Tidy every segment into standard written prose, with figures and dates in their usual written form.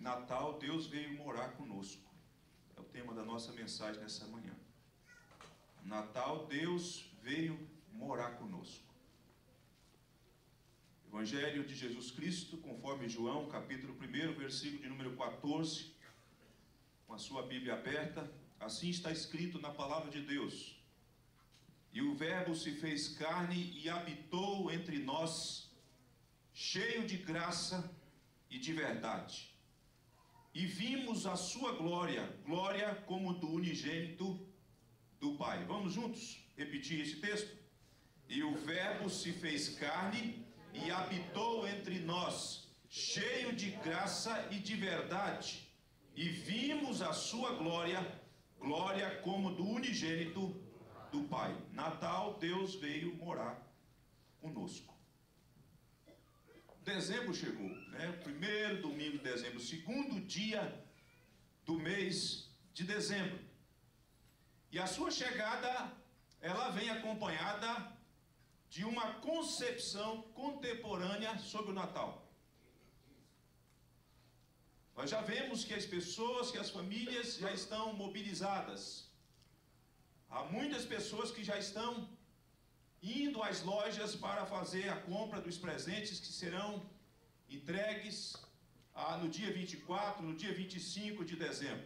Natal, Deus veio morar conosco. É o tema da nossa mensagem nessa manhã. Natal, Deus veio morar conosco. Evangelho de Jesus Cristo, conforme João, capítulo 1, versículo de número 14, com a sua Bíblia aberta, assim está escrito na palavra de Deus: e o Verbo se fez carne e habitou entre nós, cheio de graça e de verdade. E vimos a sua glória, glória como do unigênito do Pai. Vamos juntos repetir esse texto? E o Verbo se fez carne e habitou entre nós, cheio de graça e de verdade. E vimos a sua glória, glória como do unigênito do Pai. Natal, Deus veio morar conosco. Dezembro chegou, né? Primeiro domingo de dezembro, segundo dia do mês de dezembro. E a sua chegada, ela vem acompanhada de uma concepção contemporânea sobre o Natal. Nós já vemos que as pessoas, que as famílias já estão mobilizadas. Há muitas pessoas que já estão indo às lojas para fazer a compra dos presentes que serão entregues no dia 24, no dia 25 de dezembro.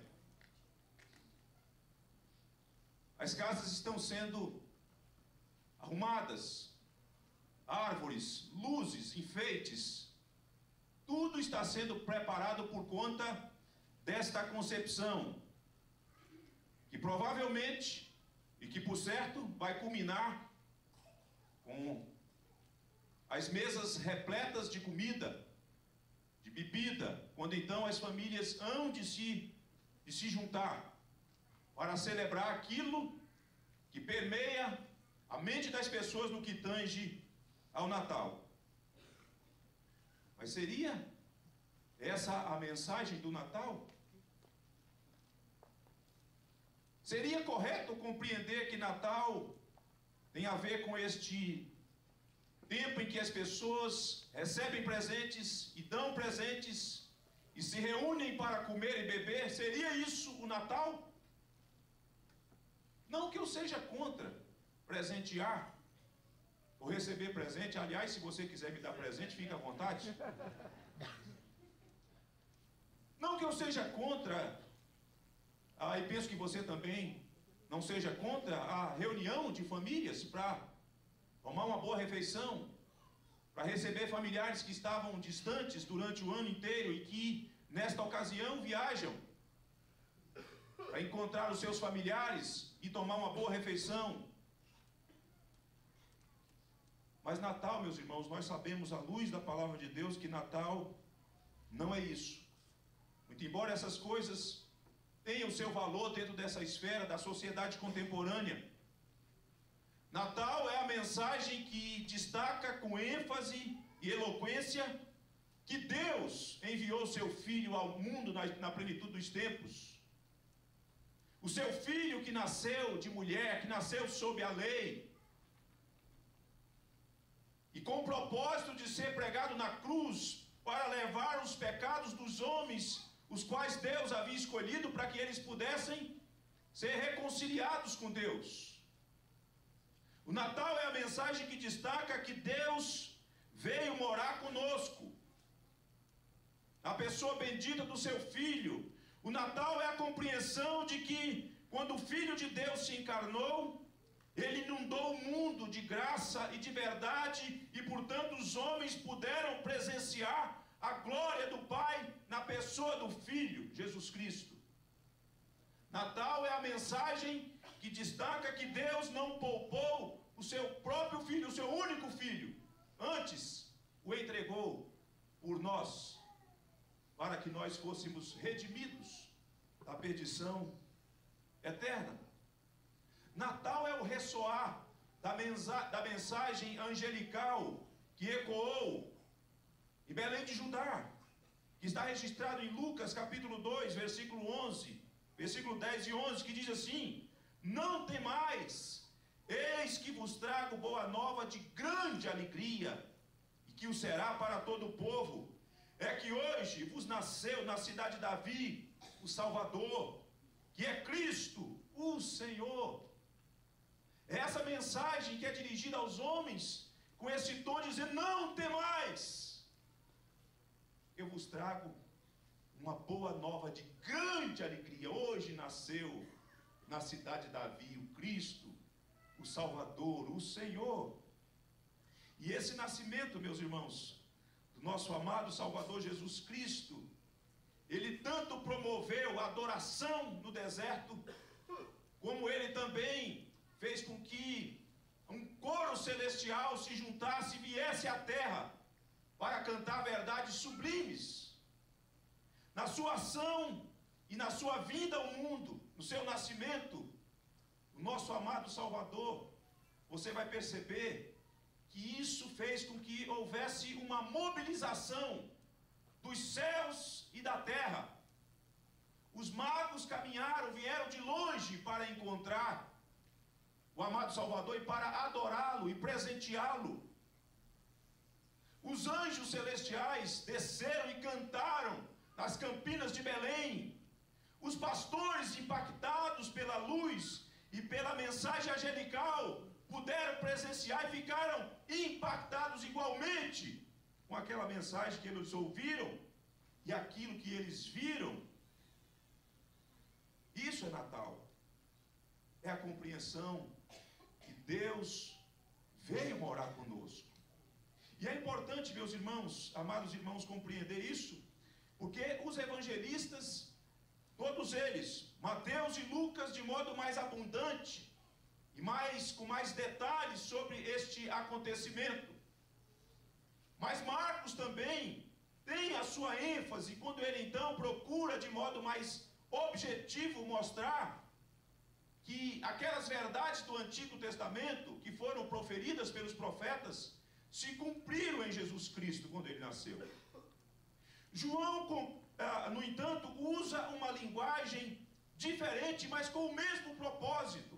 As casas estão sendo arrumadas, árvores, luzes, enfeites, tudo está sendo preparado por conta desta concepção, que provavelmente, e que por certo vai culminar com as mesas repletas de comida, de bebida, quando então as famílias hão de se juntar para celebrar aquilo que permeia a mente das pessoas no que tange ao Natal. Mas seria essa a mensagem do Natal? Seria correto compreender que Natal tem a ver com este tempo em que as pessoas recebem presentes e dão presentes e se reúnem para comer e beber? Seria isso o Natal? Não que eu seja contra presentear ou receber presente. Aliás, se você quiser me dar presente, fique à vontade. Não que eu seja contra, e penso que você também não seja contra a reunião de famílias para tomar uma boa refeição, para receber familiares que estavam distantes durante o ano inteiro e que nesta ocasião viajam para encontrar os seus familiares e tomar uma boa refeição. Mas Natal, meus irmãos, nós sabemos à luz da palavra de Deus que Natal não é isso. Muito embora essas coisas tenham seu valor dentro dessa esfera da sociedade contemporânea, Natal é a mensagem que destaca com ênfase e eloquência que Deus enviou seu Filho ao mundo na plenitude dos tempos. O seu Filho que nasceu de mulher, que nasceu sob a lei, e com o propósito de ser pregado na cruz para levar os pecados dos homens, os quais Deus havia escolhido para que eles pudessem ser reconciliados com Deus. O Natal é a mensagem que destaca que Deus veio morar conosco, a pessoa bendita do seu Filho. O Natal é a compreensão de que quando o Filho de Deus se encarnou, Ele inundou o mundo de graça e de verdade, e portanto os homens puderam presenciar a glória do Pai na pessoa do Filho, Jesus Cristo. Natal é a mensagem que destaca que Deus não poupou o seu próprio Filho, o seu único Filho, antes o entregou por nós, para que nós fôssemos redimidos da perdição eterna. Natal é o ressoar da mensagem angelical que ecoou em Belém de Judá, que está registrado em Lucas capítulo 2, versículo 11, versículo 10 e 11, que diz assim: não temais, eis que vos trago boa nova de grande alegria, e que o será para todo o povo. é que hoje vos nasceu na cidade de Davi o Salvador, que é Cristo, o Senhor. É essa mensagem que é dirigida aos homens, com esse tom dizendo: não temais. Eu vos trago uma boa nova de grande alegria. Hoje nasceu na cidade de Davi o Cristo, o Salvador, o Senhor. E esse nascimento, meus irmãos, do nosso amado Salvador Jesus Cristo, ele tanto promoveu a adoração no deserto, como ele também fez com que um coro celestial se juntasse e viesse à terra para cantar verdades sublimes. Na sua ação e na sua vinda ao mundo, no seu nascimento, o nosso amado Salvador, você vai perceber que isso fez com que houvesse uma mobilização dos céus e da terra. Os magos caminharam, vieram de longe para encontrar o amado Salvador e para adorá-lo e presenteá-lo. Os anjos celestiais desceram e cantaram nas campinas de Belém. Os pastores, impactados pela luz e pela mensagem angelical, puderam presenciar e ficaram impactados igualmente com aquela mensagem que eles ouviram e aquilo que eles viram. Isso é Natal. É a compreensão que Deus veio morar conosco. E é importante, meus irmãos, amados irmãos, compreender isso, porque os evangelistas, todos eles, Mateus e Lucas, de modo mais abundante e com mais detalhes sobre este acontecimento. Mas Marcos também tem a sua ênfase quando ele então procura de modo mais objetivo mostrar que aquelas verdades do Antigo Testamento que foram proferidas pelos profetas se cumpriram em Jesus Cristo quando ele nasceu. João, no entanto, usa uma linguagem diferente, mas com o mesmo propósito.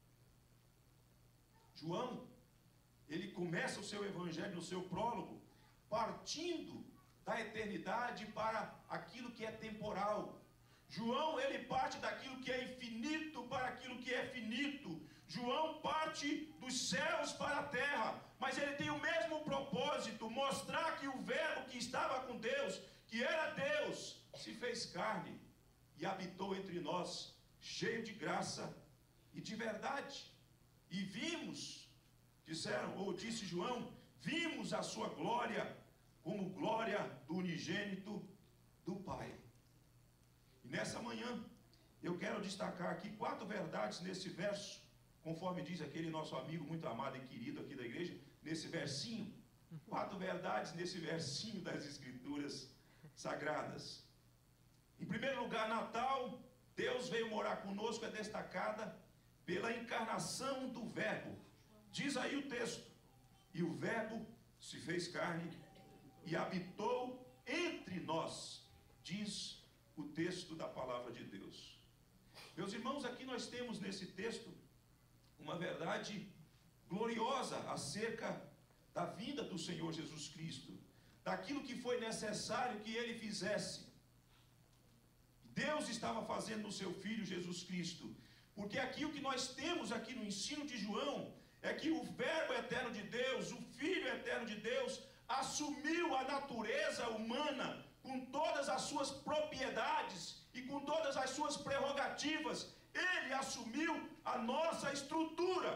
João, ele começa o seu evangelho no seu prólogo, partindo da eternidade para aquilo que é temporal. João, ele parte daquilo que é infinito para aquilo que é finito. João parte dos céus para a terra, mas ele tem o mesmo propósito, mostrar que o verbo que estava com Deus, que era Deus, se fez carne e habitou entre nós, cheio de graça e de verdade. E vimos, disse João, vimos a sua glória como glória do unigênito do Pai. E nessa manhã, eu quero destacar aqui 4 verdades nesse verso, conforme diz aquele nosso amigo muito amado e querido aqui da igreja, nesse versinho. 4 verdades nesse versinho das Escrituras Sagradas. Em primeiro lugar, Natal, Deus veio morar conosco, é destacada pela encarnação do Verbo. Diz aí o texto: e o Verbo se fez carne e habitou entre nós, diz o texto da palavra de Deus. Meus irmãos, aqui nós temos nesse texto uma verdade gloriosa acerca da vinda do Senhor Jesus Cristo, daquilo que foi necessário que ele fizesse. Deus estava fazendo no seu Filho Jesus Cristo, porque aqui o que nós temos aqui no ensino de João é que o Verbo eterno de Deus, o Filho eterno de Deus, assumiu a natureza humana com todas as suas propriedades e com todas as suas prerrogativas. Ele assumiu a nossa estrutura.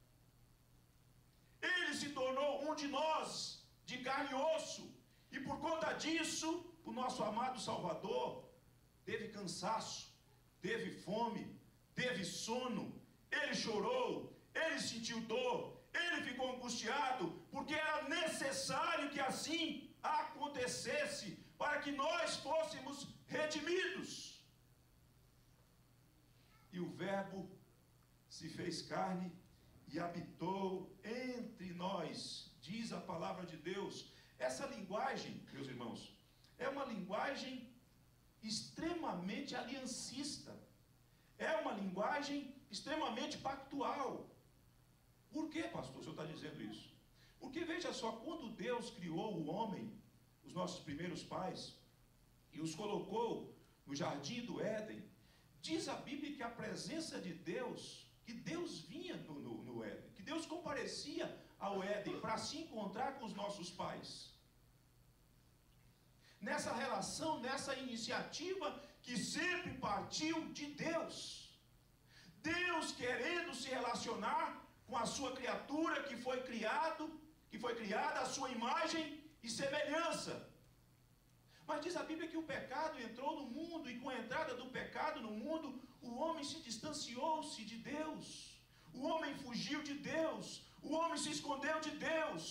Ele se tornou um de nós, de carne e osso. E por conta disso, o nosso amado Salvador teve cansaço, teve fome, teve sono, ele chorou, ele sentiu dor, ele ficou angustiado, porque era necessário que assim acontecesse, para que nós fôssemos redimidos. E o Verbo se fez carne e habitou entre nós, diz a palavra de Deus. Essa linguagem, meus irmãos, é uma linguagem extremamente aliancista. É uma linguagem extremamente pactual. Por que, pastor, o senhor está dizendo isso? Porque veja só, quando Deus criou o homem, os nossos primeiros pais e os colocou no jardim do Éden, diz a Bíblia que a presença de Deus, que Deus vinha no Éden, que Deus comparecia ao Éden para se encontrar com os nossos pais. Nessa relação, nessa iniciativa que sempre partiu de Deus. Deus querendo se relacionar com a sua criatura que foi criada à sua imagem e semelhança. Mas diz a Bíblia que o pecado entrou no mundo, e com a entrada do pecado no mundo, o homem se distanciou-se de Deus. O homem fugiu de Deus. O homem se escondeu de Deus.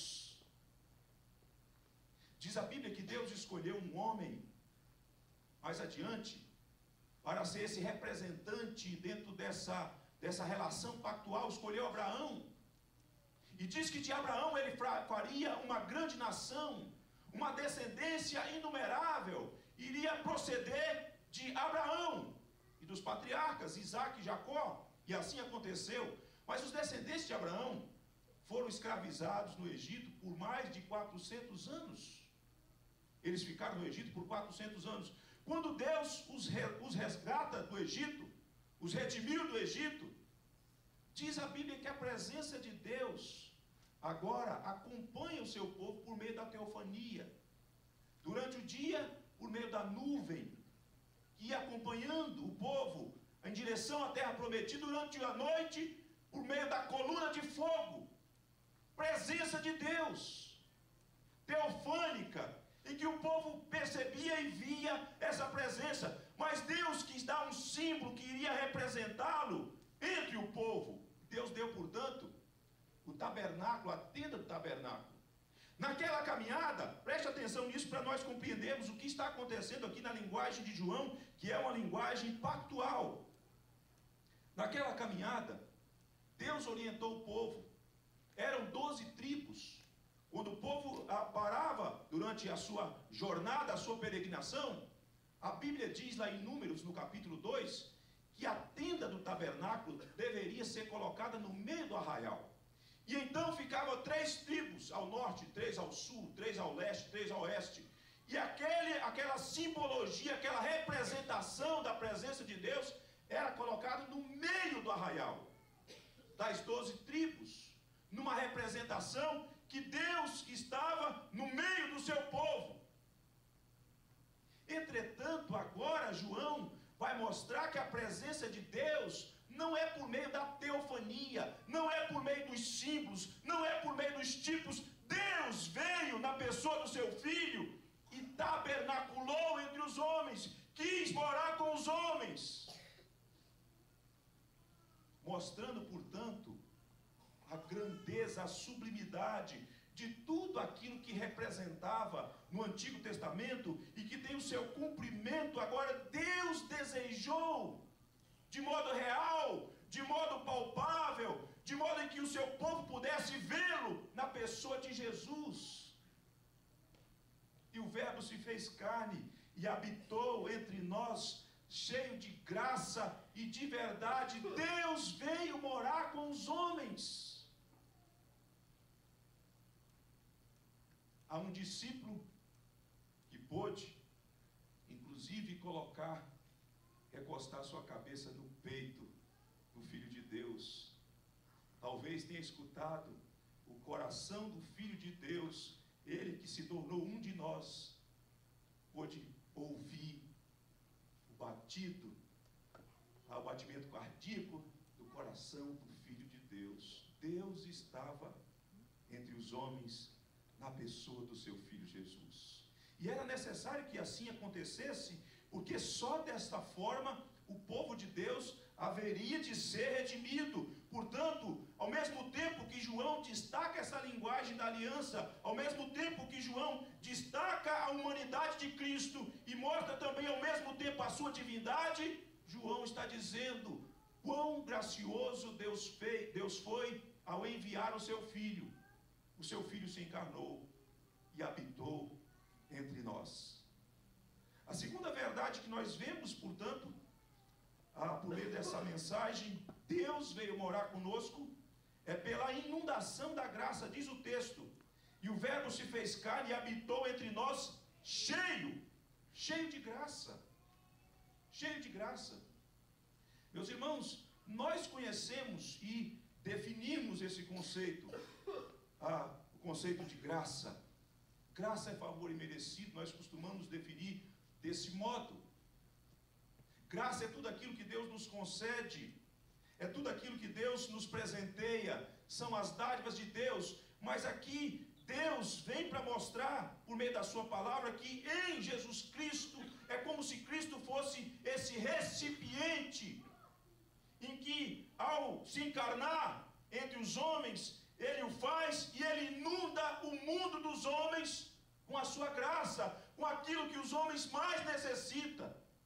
Diz a Bíblia que Deus escolheu um homem mais adiante para ser esse representante dentro dessa relação pactual. Escolheu Abraão. E diz que de Abraão ele faria uma grande nação, uma descendência inumerável, iria proceder de Abraão e dos patriarcas Isaac e Jacó, e assim aconteceu. Mas os descendentes de Abraão foram escravizados no Egito por mais de 400 anos. Eles ficaram no Egito por 400 anos. Quando Deus os resgata do Egito, os redimiu do Egito, diz a Bíblia que a presença de Deus agora acompanha o seu povo por meio da teofania. Durante o dia, por meio da nuvem, que ia acompanhando o povo em direção à terra prometida. Durante a noite, por meio da coluna de fogo. Presença de Deus, teofânica, em que o povo percebia e via essa presença. Mas Deus quis dar um símbolo que iria representá-lo entre o povo. Deus deu, portanto, o tabernáculo, a tenda do tabernáculo. Naquela caminhada, preste atenção nisso para nós compreendermos o que está acontecendo aqui na linguagem de João, que é uma linguagem pactual. Naquela caminhada, Deus orientou o povo. Eram 12 tribos. Quando o povo parava durante a sua jornada, a sua peregrinação, a Bíblia diz lá em Números, no capítulo 2, que a tenda do tabernáculo deveria ser colocada no meio do arraial. E então ficavam 3 tribos ao norte, 3 ao sul, 3 ao leste, 3 ao oeste. E aquela simbologia, aquela representação da presença de Deus era colocada no meio do arraial das 12 tribos, numa representação que Deus estava no meio do seu povo. Entretanto, agora João vai mostrar que a presença de Deus não é por meio da teofania, não é por meio dos símbolos, não é por meio dos tipos. Deus veio na pessoa do seu Filho e tabernaculou entre os homens, quis morar com os homens, mostrando, portanto, a grandeza, a sublimidade de tudo aquilo que representava no Antigo Testamento e que tem o seu cumprimento agora. Deus desejou de modo real, de modo palpável, de modo em que o seu povo pudesse vê-lo na pessoa de Jesus. E o Verbo se fez carne e habitou entre nós, cheio de graça e de verdade. Deus veio morar com os homens. Há um discípulo que pôde, inclusive, recostar sua cabeça no peito do Filho de Deus. Talvez tenha escutado o coração do Filho de Deus, ele que se tornou um de nós, pôde ouvir o batimento cardíaco do coração do Filho de Deus. Deus estava entre os homens na pessoa do seu Filho Jesus. E era necessário que assim acontecesse, porque só desta forma o povo de Deus haveria de ser redimido. Portanto, ao mesmo tempo que João destaca essa linguagem da aliança, ao mesmo tempo que João destaca a humanidade de Cristo e mostra também ao mesmo tempo a sua divindade, João está dizendo quão gracioso Deus foi ao enviar o seu Filho. O seu Filho se encarnou e habitou entre nós. A segunda verdade que nós vemos, portanto, por meio dessa mensagem, Deus veio morar conosco, é pela inundação da graça, diz o texto. E o Verbo se fez carne e habitou entre nós cheio de graça. Cheio de graça. Meus irmãos, nós conhecemos e definimos esse conceito, o conceito de graça. Graça é favor imerecido, nós costumamos definir desse modo. Graça é tudo aquilo que Deus nos concede, é tudo aquilo que Deus nos presenteia, são as dádivas de Deus, mas aqui Deus vem para mostrar, por meio da sua palavra, que em Jesus Cristo, é como se Cristo fosse esse recipiente, em que ao se encarnar entre os homens, Ele o faz e Ele inunda o mundo dos homens com a sua graça, com aquilo que os homens mais necessitam.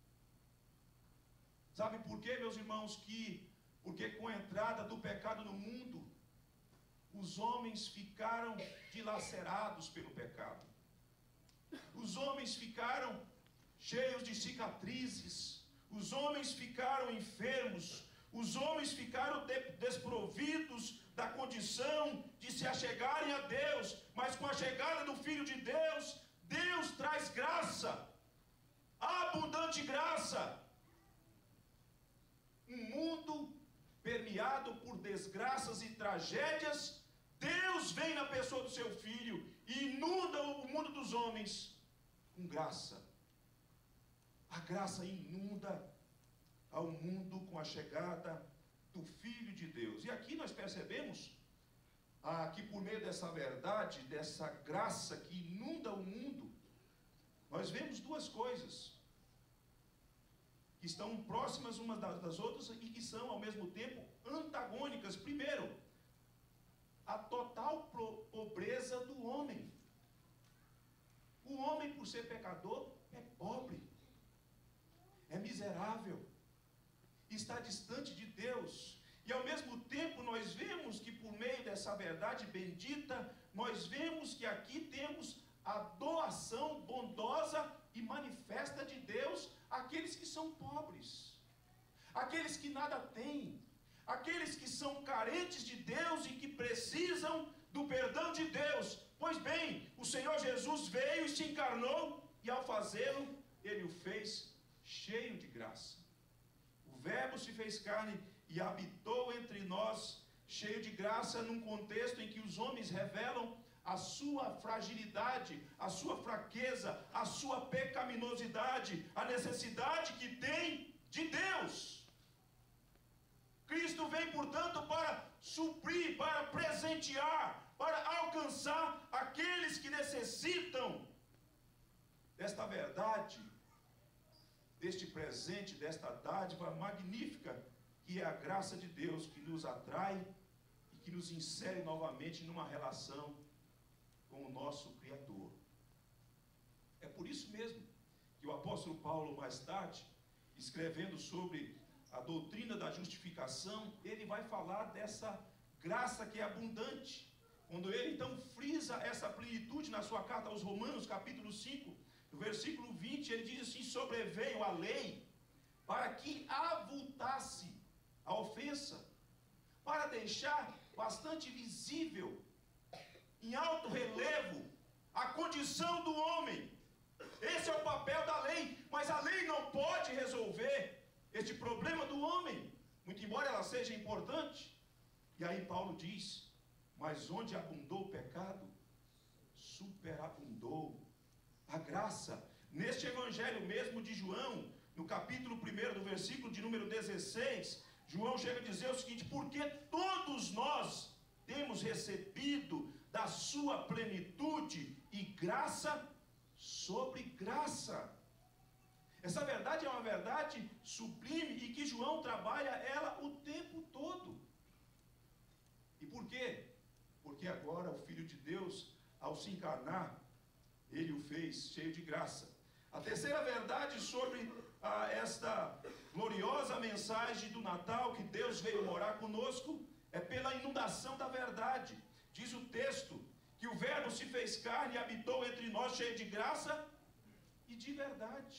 Sabe por quê, meus irmãos? Porque com a entrada do pecado no mundo, os homens ficaram dilacerados pelo pecado. Os homens ficaram cheios de cicatrizes. Os homens ficaram enfermos. Os homens ficaram desprovidos da condição de se achegarem a Deus. Mas com a chegada do Filho de Deus, Deus traz graça, abundante graça. Um mundo permeado por desgraças e tragédias, Deus vem na pessoa do seu Filho e inunda o mundo dos homens com graça. A graça inunda ao mundo com a chegada do Filho de Deus. E aqui nós percebemos que por meio dessa verdade, dessa graça que inunda o mundo, nós vemos duas coisas que estão próximas umas das outras e que são ao mesmo tempo antagônicas. Primeiro, a total pobreza do homem. O homem, por ser pecador, é pobre, é miserável, está distante de Deus. E ao mesmo tempo nós vemos que por meio dessa verdade bendita, nós vemos que aqui temos a doação bondosa e manifesta de Deus àqueles que são pobres, àqueles que nada têm, aqueles que são carentes de Deus e que precisam do perdão de Deus. Pois bem, o Senhor Jesus veio e se encarnou, e ao fazê-lo, Ele o fez cheio de graça. O Verbo se fez carne e habitou entre nós, cheio de graça, num contexto em que os homens revelam a sua fragilidade, a sua fraqueza, a sua pecaminosidade, a necessidade que tem de Deus. Cristo vem, portanto, para suprir, para presentear, para alcançar aqueles que necessitam desta verdade, deste presente, desta dádiva magnífica, que é a graça de Deus, que nos atrai e que nos insere novamente numa relação com o nosso Criador. É por isso mesmo que o apóstolo Paulo, mais tarde, escrevendo sobre a doutrina da justificação, ele vai falar dessa graça que é abundante. Quando ele então frisa essa plenitude na sua carta aos Romanos, capítulo 5, no versículo 20, ele diz assim: sobreveio a lei para que avultasse a ofensa, para deixar bastante visível, em alto relevo, a condição do homem. Esse é o papel da lei, mas a lei não pode resolver este problema do homem, muito embora ela seja importante. E aí Paulo diz: mas onde abundou o pecado, superabundou a graça. Neste evangelho mesmo de João, no capítulo 1, do versículo de número 16, João chega a dizer o seguinte: porque todos nós temos recebido da sua plenitude e graça sobre graça. Essa verdade é uma verdade sublime e que João trabalha ela o tempo todo. E por quê? Porque agora o Filho de Deus, ao se encarnar, Ele o fez cheio de graça. A terceira verdade sobre esta gloriosa mensagem do Natal, que Deus veio morar conosco, é pela inundação da verdade. Diz o texto que o Verbo se fez carne e habitou entre nós cheio de graça e de verdade.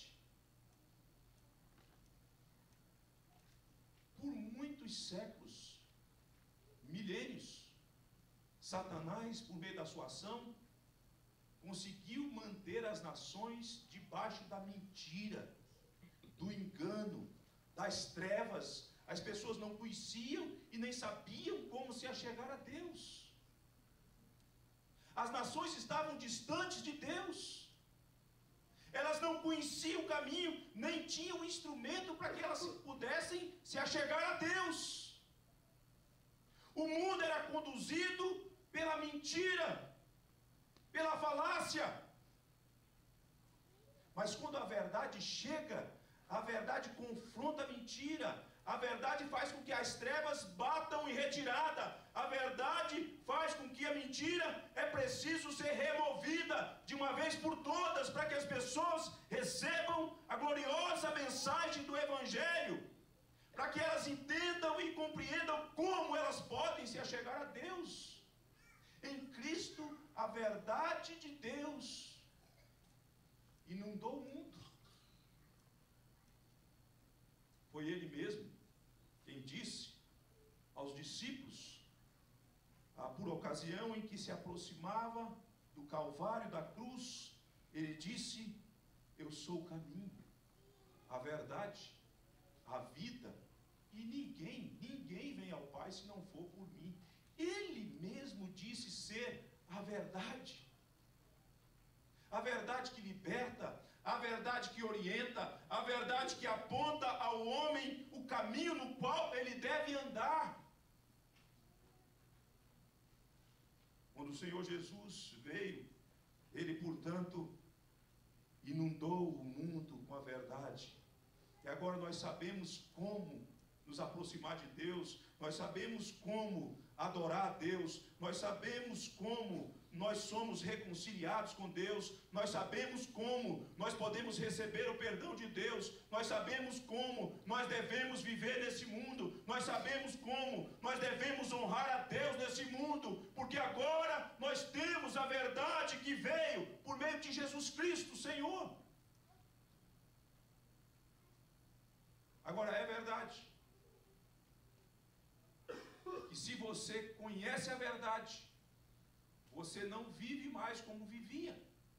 Por muitos séculos, milênios, Satanás, por meio da sua ação, conseguiu manter as nações debaixo da mentira, do engano, das trevas. As pessoas não conheciam e nem sabiam como se achegar a Deus. As nações estavam distantes de Deus. Elas não conheciam o caminho, nem tinham instrumento para que elas pudessem se achegar a Deus. O mundo era conduzido pela mentira, pela falácia. Mas quando a verdade chega, a verdade confronta a mentira. A verdade faz com que as trevas batam em retirada. A verdade faz com que a mentira é preciso ser removida de uma vez por todas, para que as pessoas recebam a gloriosa mensagem do Evangelho, para que elas entendam e compreendam como elas podem se achegar a Deus. Em Cristo, a verdade de Deus inundou o mundo. Foi Ele mesmo quem disse aos discípulos, por ocasião em que se aproximava do Calvário, da cruz, Ele disse: eu sou o caminho, a verdade, a vida, e ninguém vem ao Pai se não for por mim. Ele mesmo disse ser a verdade que liberta, a verdade que orienta, a verdade que aponta ao homem o caminho no qual ele deve andar. Quando o Senhor Jesus veio, Ele, portanto, inundou o mundo com a verdade. E agora nós sabemos como nos aproximar de Deus, nós sabemos como adorar a Deus, nós sabemos como nós somos reconciliados com Deus, nós sabemos como nós podemos receber o perdão de Deus, nós sabemos como nós devemos viver nesse mundo, nós sabemos como nós devemos honrar a Deus nesse mundo, porque agora nós temos a verdade que veio por meio de Jesus Cristo, Senhor. Agora é verdade que se você conhece a verdade, você não vive mais como vivia.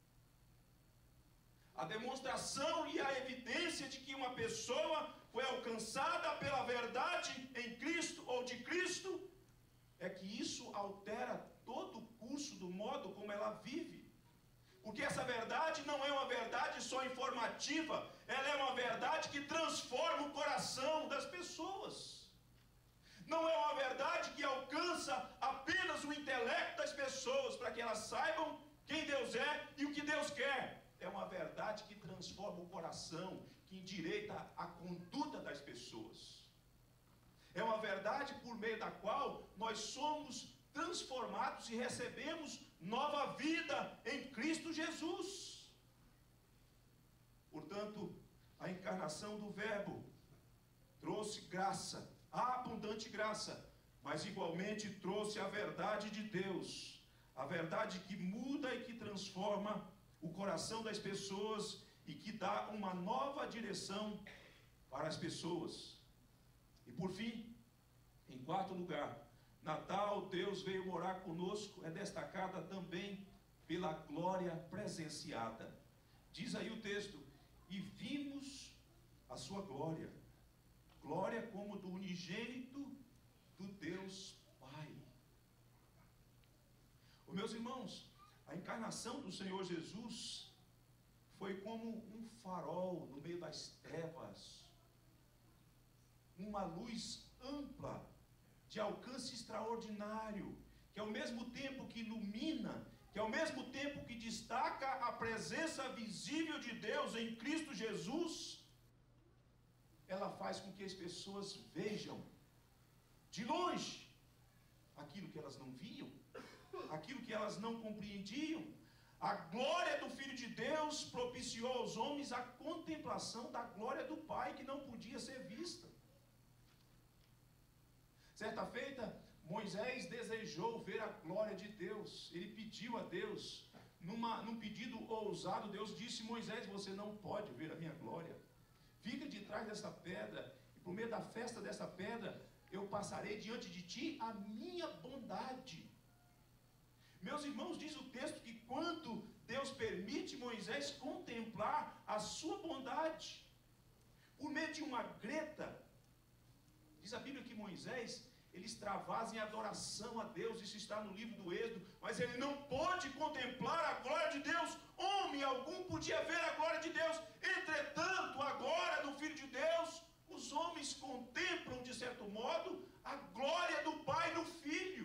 A demonstração e a evidência de que uma pessoa foi alcançada pela verdade em Cristo ou de Cristo, é que isso altera todo o curso do modo como ela vive. Porque essa verdade não é uma verdade só informativa, ela é uma verdade que transforma o coração das pessoas. Não é uma verdade que alcança apenas o intelecto das pessoas, para que elas saibam quem Deus é e o que Deus quer. É uma verdade que transforma o coração, que endireita a conduta das pessoas. É uma verdade por meio da qual nós somos transformados e recebemos nova vida em Cristo Jesus. Portanto, a encarnação do Verbo trouxe graça, a abundante graça, mas igualmente trouxe a verdade de Deus, a verdade que muda e que transforma o coração das pessoas e que dá uma nova direção para as pessoas. E por fim, em quarto lugar, Natal, Deus veio morar conosco, é destacada também pela glória presenciada. Diz aí o texto: e vimos a sua glória, glória como do unigênito do Deus Pai. Meus irmãos, a encarnação do Senhor Jesus foi como um farol no meio das trevas, uma luz ampla, de alcance extraordinário, que ao mesmo tempo que ilumina, que ao mesmo tempo que destaca a presença visível de Deus em Cristo Jesus, ela faz com que as pessoas vejam de longe aquilo que elas não viam, aquilo que elas não compreendiam. A glória do Filho de Deus propiciou aos homens a contemplação da glória do Pai, que não podia ser vista. Certa feita, Moisés desejou ver a glória de Deus. Ele pediu a Deus, num pedido ousado, Deus disse: Moisés, você não pode ver a minha glória. Fica de trás dessa pedra, e por meio da festa dessa pedra, eu passarei diante de ti a minha bondade. Meus irmãos, diz o texto que quando Deus permite Moisés contemplar a sua bondade. Por meio de uma greta, diz a Bíblia que Moisés, ele extravasa em adoração a Deus, isso está no livro do Êxodo, mas ele não pôde contemplar a glória de Deus. Homem algum podia ver a glória de Deus. Entretanto, agora do Filho de Deus, os homens contemplam, de certo modo, a glória do Pai no Filho.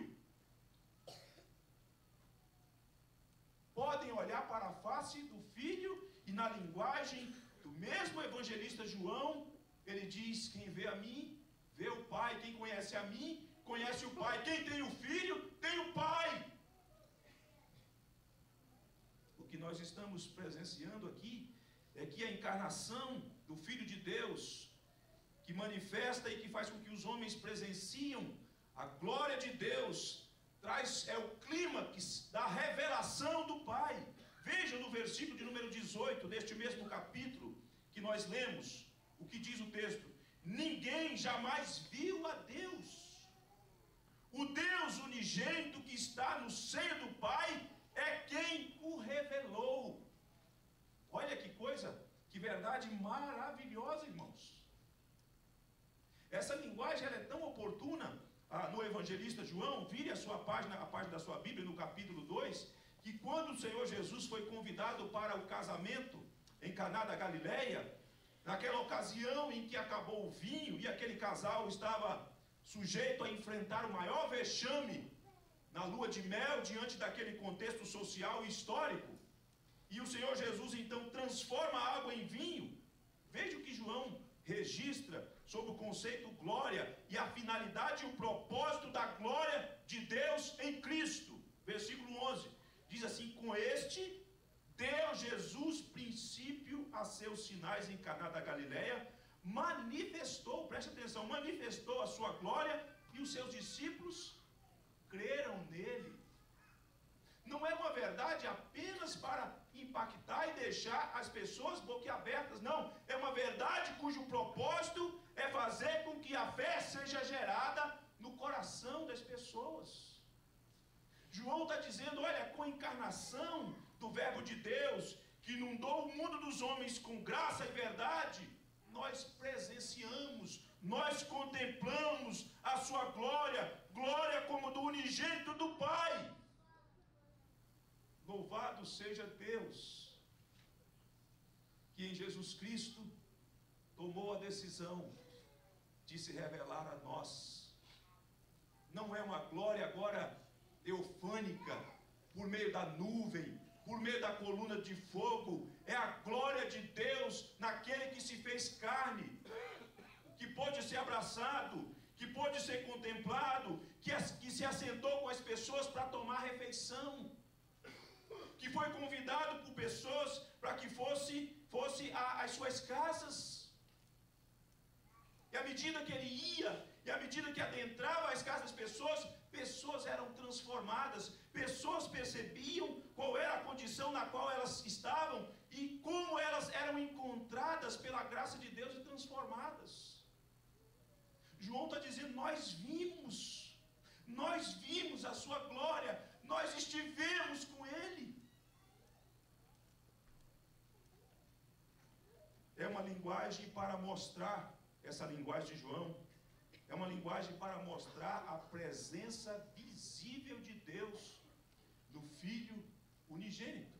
Podem olhar para a face do Filho e na linguagem do mesmo evangelista João, ele diz: quem vê a mim, vê o Pai. Quem conhece a mim, conhece o Pai. Quem tem o Filho, tem o Pai. O que nós estamos presenciando aqui é que a encarnação do Filho de Deus, que manifesta e que faz com que os homens presenciam a glória de Deus, é o clímax da revelação do Pai. Veja no versículo de número 18 deste mesmo capítulo que nós lemos, o que diz o texto: ninguém jamais viu a Deus. O Deus unigênito que está no seio do Pai é quem o revelou. Olha que coisa, que verdade maravilhosa, irmãos. Essa linguagem ela é tão oportuna no evangelista João. Vire a sua página, a página da sua Bíblia, no capítulo 2, que quando o Senhor Jesus foi convidado para o casamento em Caná da Galileia, naquela ocasião em que acabou o vinho e aquele casal estava sujeito a enfrentar o maior vexame na lua de mel, diante daquele contexto social e histórico, e o Senhor Jesus então transforma a água em vinho. Veja o que João registra sobre o conceito glória e a finalidade e o propósito da glória de Deus em Cristo. Versículo 11 diz assim: com este deu Jesus princípio a seus sinais em Caná da Galileia, manifestou, preste atenção, manifestou a sua glória, e os seus discípulos creram nele. Não é uma verdade apenas para impactar e deixar as pessoas boquiabertas, não. É uma verdade cujo propósito é fazer com que a fé seja gerada no coração das pessoas. João está dizendo: olha, com a encarnação do Verbo de Deus, que inundou o mundo dos homens com graça e verdade, nós presenciamos, nós contemplamos a sua glória, glória como do unigênito do Pai. Louvado seja Deus, que em Jesus Cristo tomou a decisão de se revelar a nós. Não é uma glória agora teofânica, por meio da nuvem, por meio da coluna de fogo. É a glória de Deus naquele que se fez carne, que pôde ser abraçado, que pôde ser contemplado, que se assentou com as pessoas para tomar refeição, que foi convidado por pessoas para que fosse às suas casas. E à medida que ele ia, e à medida que adentrava as casas das pessoas, pessoas eram transformadas, pessoas percebiam qual era a condição na qual elas estavam e como elas eram encontradas pela graça de Deus e transformadas. João está dizendo: nós vimos a sua glória, nós estivemos com ele. É uma linguagem para mostrar, essa linguagem de João, é uma linguagem para mostrar a presença visível de Deus no Filho unigênito.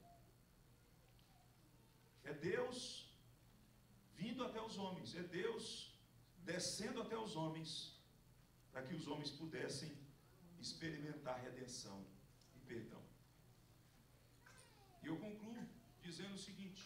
É Deus vindo até os homens, é Deus descendo até os homens, para que os homens pudessem experimentar redenção e perdão. E eu concluo dizendo o seguinte: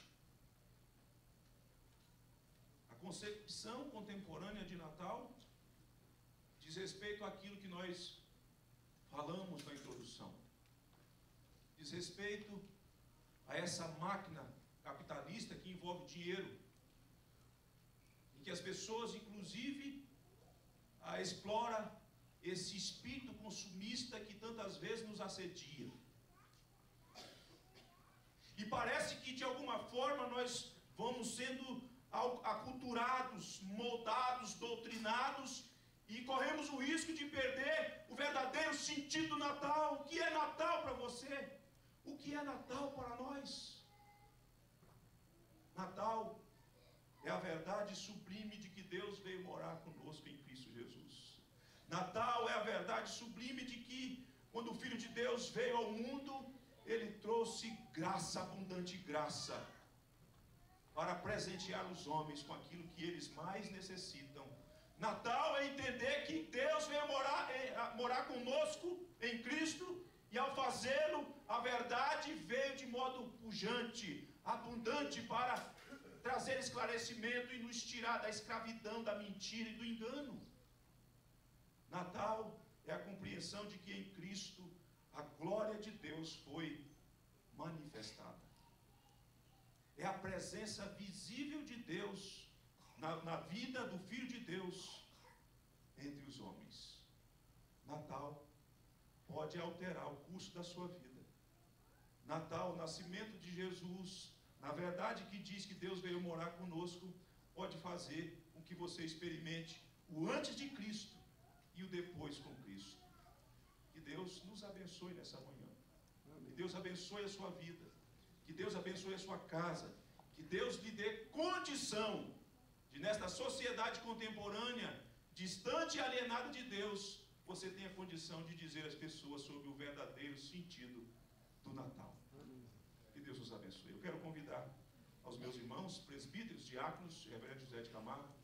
a concepção contemporânea de Natal diz respeito àquilo que nós falamos na introdução. Diz respeito a essa máquina capitalista que envolve dinheiro, em que as pessoas, inclusive, explora esse espírito consumista que tantas vezes nos assedia. E parece que, de alguma forma, nós vamos sendo aculturados, moldados, doutrinados, e corremos o risco de perder o verdadeiro sentido do Natal. O que é Natal para você? O que que é Natal para nós? Natal é a verdade sublime de que Deus veio morar conosco em Cristo Jesus. Natal é a verdade sublime de que, quando o Filho de Deus veio ao mundo, Ele trouxe graça, abundante graça, para presentear os homens com aquilo que eles mais necessitam. Natal é entender que Deus veio morar conosco em Cristo, e ao fazê-lo, a verdade veio de modo pujante, abundante, para trazer esclarecimento e nos tirar da escravidão, da mentira e do engano. Natal é a compreensão de que em Cristo a glória de Deus foi manifestada. É a presença visível de Deus na vida do Filho de Deus entre os homens. Natal pode alterar o curso da sua vida. Natal, o nascimento de Jesus, na verdade que diz que Deus veio morar conosco, pode fazer com que você experimente o antes de Cristo e o depois com Cristo. Que Deus nos abençoe nessa manhã. Que Deus abençoe a sua vida. Que Deus abençoe a sua casa. Que Deus lhe dê condição de, nesta sociedade contemporânea, distante e alienada de Deus, você tenha condição de dizer às pessoas sobre o verdadeiro sentido do Natal. Que Deus nos abençoe. Eu quero convidar aos meus irmãos, presbíteros, diáconos, reverendo José de Camargo,